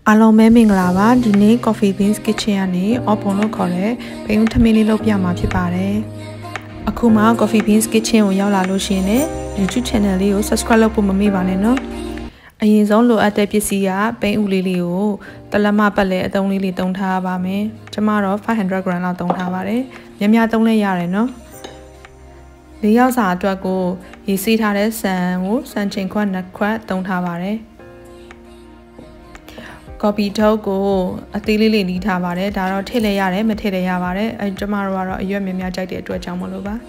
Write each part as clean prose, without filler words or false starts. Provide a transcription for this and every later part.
အားလုံးပဲမင်္ဂလာပါဒီနေ့ Coffee Beans Kitchen ကနေ open လို့ခေါ်တဲ့ပိန်ဦးထမင်းလေးလုပ်ပြမှာဖြစ်ပါတယ်အခုမှ Coffee Beans Kitchen ကိုရောက်လာလို့ရှိရင်လည်း YouTube channel လေးကို subscribe လုပ်ဖို့မမေ့ပါနဲ့နော်အရင်ဆုံးလိုအပ်တဲ့ပစ္စည်းကပိန်ဦးလေးကိုတလက်မပတ်လဲအတုံးလေးသုံးထားပါမယ်ကျမတော့500 gram လောက်သုံးထားပါတယ်များများသုံးလဲရတယ်နော်၄ယောက်စာအတွက်ကိုရေးစီးထားတဲ့ဆန်ကိုဆန်ချိန်ခွက်2ခွက်သုံးထားပါတယ်ကော်ပီထုတ်ကိုအသေးလေးနီးထားပါတယ်ဒါတော့ထည့်လဲရတယ်မထည့်လဲရပါတယ်အဲကျမတို့ကတော့အရွက်များများကြိုက်တဲ့အတွက်ကြောင့်မလို့ပါ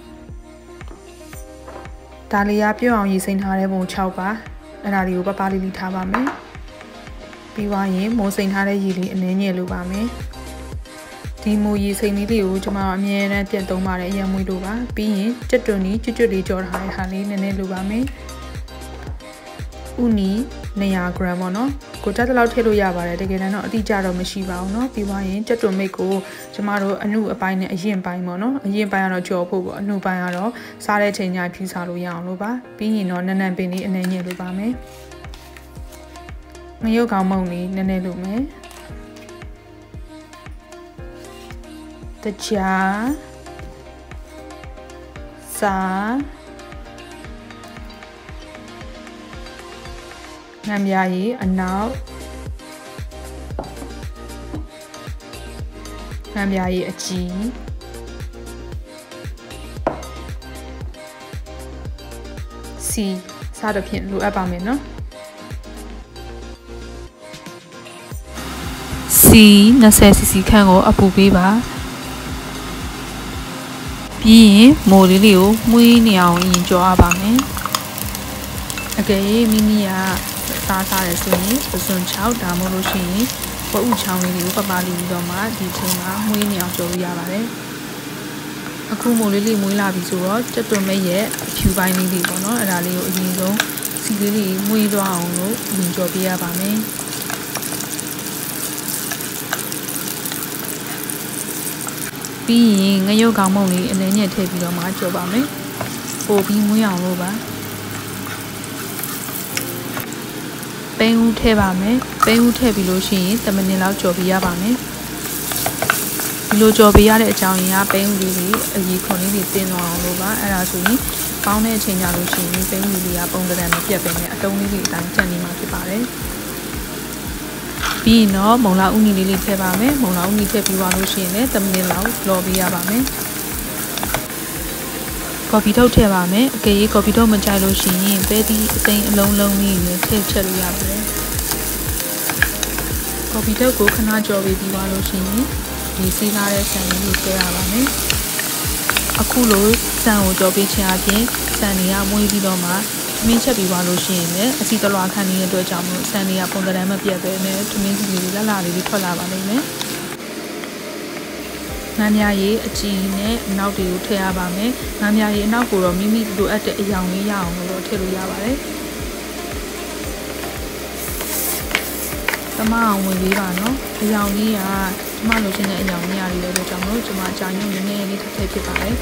ဒါလေးရပြုတ်အောင်ရေးစိမ်းထားတဲ့ပုံ6ပါအဲ့ဒါလေးကိုပပလေးထားပါမယ်ပြီးသွားရင်မိုးစိမ်းထားတဲ့ရေလေးအနည်းငယ်လိုပါမယ်ဒီမိုးရေစိမ်းလေးတွေကိုကျမတို့အမြဲတမ်းပြန်သုံးပါတယ်အရင်မွေးလို့ပါပြီးရင်ကြက်တွန်ကြီးကျွတ်လေးကြော်ထားတဲ့ဟာလေးနည်းနည်းလိုပါမယ်ဥနီ200 gram ပေါ့နော်ကိုတက်တဲ့လောက်ထည့်လို့ရပါတယ်တကယ်တမ်းတော့အတိအကျတော့မရှိပါဘူးเนาะပြီးသွားရင်ကြက်တွန်မိတ်ကိုကျမတို့အနုအပိုင်းနဲ့အရင်ပိုင်းပေါ့နော်အရင်ပိုင်းကတော့ကြော်ဖို့ပေါ့အနုပိုင်းကတော့စားတဲ့ချိန်ညဖြူစားလို့ရအောင်လို့ပါပြီးရင်တော့နန်းနန်းပင်လေးအနည်းငယ်လိုပါမယ်ငရုတ်ကောင်းမုံလေးနည်းနည်းလိုမယ်တကြားစားငမ်းပြားရီအနောက်ငမ်းပြားရီအကြီးစီစားတဲ့ဖြင့်လိုအပ်ပါမယ်နော်စီ20cc ခန့်ကိုအပူပေးပါပြီးရင်မိုးလေးကိုမှုေးနေအောင်ရင်ကြောရပါမယ်အကယ်၍မိမိကစားတယ်ဆိုရင်ပစွန်6ဒါမှမဟုတ်လို့ရှိရင်ဝဥချောင်းလေးကိုပပလေးပြီးတော့မှဒီချိန်မှာမှုေးနေအောင်ကြော်လို့ရပါတယ်အခုမိုးလေးမွေးလာပြီဆိုတော့ကြက်သွန်မဲ့ရဲ့အဖြူပိုင်းလေးတွေပေါ့နော်အဲ့ဒါလေးကိုအရင်ဆုံးစီလေးမွေးသွားအောင်လို့ရင်ကြော်ပေးရပါမယ်ပြီးရင်ငရုတ်ကောင်းမုံလေးအနည်းငယ်ထည့်ပြီးတော့မှကြော်ပါမယ်ပို့ပြီးမွေးအောင်လို့ပါပိန်ဦးထည့်ပါမယ်ပိန်ဦးထည့်ပြီးလို့ရှိရင်10မိနစ်လောက်ကြော်ပေးရပါမယ်ဒီလိုကြော်ပေးရတဲ့အကြောင်းရင်းကပိန်ဦးလေးတွေအရီခွန်လေးတွေတင်းသွားအောင်လို့ပါအဲ့ဒါဆိုရင်ပေါင်းတဲ့အချိန်ကြလို့ရှိရင်ပိန်ဦးလေးကပုံသဏ္ဍာန်မပြတ်ပဲနဲ့အတုံးလေးတွေအတိုင်းကျန်နေမှာဖြစ်ပါတယ်ပြီးရင်တော့မုံလာဥနီလေးထည့်ပါမယ်မုံလာဥနီထည့်ပြီးသွားလို့ရှိရင်လည်း10မိနစ်လောက်လော်ပေးရပါမယ်ကော်ဖီထုတ်ထည့်ပါမယ်အကယ်၍ကော်ဖီထုတ်မကြိုက်လို့ရှိရင်ပဲဒီအသိအလုံးလုံးလေးနဲ့ထည့်ချက်လို့ရပါတယ်ကော်ဖီထုတ်ကိုခဏကြော်ပြီးပြီးသွားလို့ရှိရင်ဒီစီးလာတဲ့ဆန်လေးကိုထည့်ရပါမယ်အခုလိုဆန်ကိုကြော်ပေးခြင်းအပြင်ဆန်တွေကမွေးပြီးတော့မှထမင်းချက်ပြီးသွားလို့ရှိရင်လည်းအစီတလွားခန့်နေတဲ့အတွက်ကြောင့်မို့ဆန်တွေကပုံသဏ္ဍာန်မပြတ်ပဲနဲ့ထမင်းစီလေးလှလှလေးထွက်လာပါလိမ့်မယ်ငမ်းမြားရီအကြီးနဲ့အနောက်တွေကိုထည့်ရပါမယ်ငမ်းမြားရီအနောက်ကိုတော့မိမိလိုအပ်တဲ့အယောင်လေးရအောင်လို့ထည့်လို့ရပါတယ်သမအောင်ဝင်ပေးပါနော်အယောင်လေးကကျမလိုချင်တဲ့အယောင်လေးရတယ်လို့ကြောင့်လို့ကျမကြာညွန့်နည်းနည်းလေးထည့်ဖြစ်ပါတယ်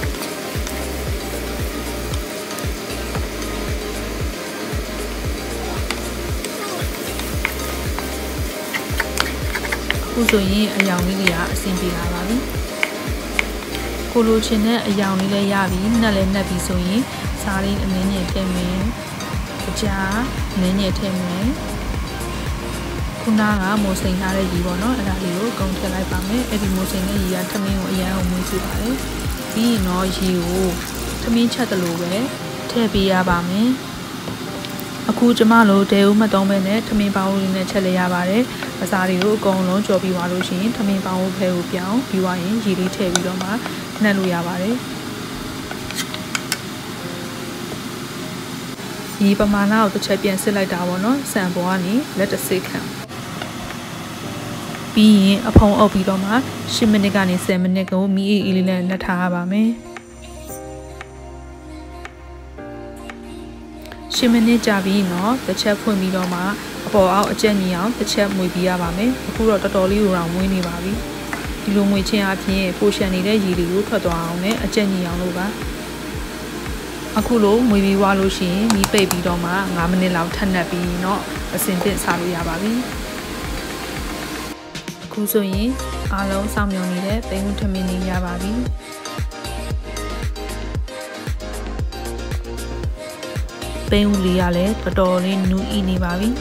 ခုဆိုရင်အယောင်လေးတွေကအဆင်ပြေလာပါပြီကိုလိုချင်တဲ့အယောင်လေးလည်းရပြီနှက်လည်းနှက်ပြီဆိုရင်စားလေးအနည်းငယ်ထည့်မယ်အကြားအနည်းငယ်ထည့်မယ်ခုနကမိုးစိမ်ထားတဲ့ရေပေါ့နော်အဲ့ဒါလေးကိုကုန်ထည့်လိုက်ပါမယ်အဲ့ဒီမိုးစိမ်တဲ့ရေကထမင်းကိုအရန်အောင်မွေးစေပါတယ်ပြီးရင်တော့ရေကိုထမင်းချက်တလို့ပဲထည့်ပေးရပါမယ်အခုကျမတို့တဲဦးမတုံးပဲနဲ့ထမင်းပေါင်းလေးနဲ့ချက်လိုက်ရပါတယ်။အစားတွေကိုအကုန်လုံးကြော်ပြီးသွားလို့ရှိရင်ထမင်းပေါင်းဖဲကိုပြောင်းပြီးသွားရင်ရေလေးထည့်ပြီးတော့မှနှက်လို့ရပါတယ်။ဒီပမာဏကိုတစ်ချက်ပြန်စစ်လိုက်တာပေါ့နော်။ဆန်ပေါ်ကနေလက်တစ်စိတ်ခန့်ပြီးရင်အဖုံးအုပ်ပြီးတော့မှ10မိနစ်ကနေ10မိနစ်ကိုမီးအေးလေးနဲ့နှက်ထားရပါမယ်။10မိနစ်ကြာပြီးတော့တစ်ချက်ဖွင့်ပြီးတော့မှအပေါ်အောက်အကျက်ညီအောင်တစ်ချက်မွေပြီးရပါမယ်အခုတော့တော်တော်လေးကိုတော့မွေးနေပါပြီဒီလိုမွေခြင်းအပြင်ပိုရှန်နေတဲ့ရေလေးကိုထွက်သွားအောင်နဲ့အကျက်ညီအောင်လို့ပါအခုလိုမွေပြီးွားလို့ရှိရင်မီးပိတ်ပြီးတော့မှ9မိနစ်လောက်ထပ်နှက်ပြီးတော့အစင်သင့်စားလို့ရပါပြီအခုဆိုရင်အားလုံးစောင့်မျှော်နေတဲ့ပိန်ဦးထမင်းလေးရပါပြီပိန်ဦးလေးကလည်းတော်တော်လေးနူးဤနေပါပြီ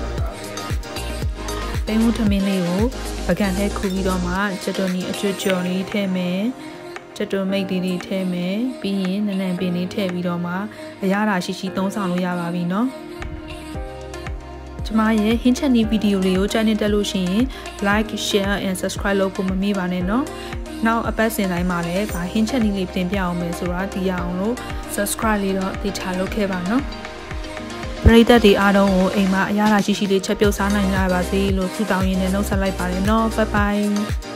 ပိန်ဦးထမင်းလေးကိုပကံထဲခူပြီးတော့မှချက်တော်နီအကျွတ်ကြော်လေးထည့်မယ်ချက်တော်မိတ်လေးထည့်မယ်ပြီးရင်နနံပင်လေးထည့်ပြီးတော့မှအရသာရှိရှိသုံးဆောင်လို့ရပါပြီเนาะကျမရဲ့ဟင်းချက်နီးဗီဒီယိုလေးကိုကြိုက်နေတက်လို့ရှိရင် like share and subscribe လုပ်ဖို့မမေ့ပါနဲ့เนาะနောက်အပတ်စဉ်တိုင်းမှာလည်းဗာဟင်းချက်နီးလေးပြင်ပြအောင်မယ်ဆိုတာသိရအောင်လို့ subscribe လေးတော့သေချာလုပ်ခဲ့ပါเนาะပရိသတ်တွေအားလုံးကိုအိမ်မှာအရသာရှိရှိလေးချက်ပြုတ်စားနိုင်ကြပါစေလို့ဆုတောင်းရင်းနဲ့နှုတ်ဆက်လိုက်ပါတယ်เนาะ bye bye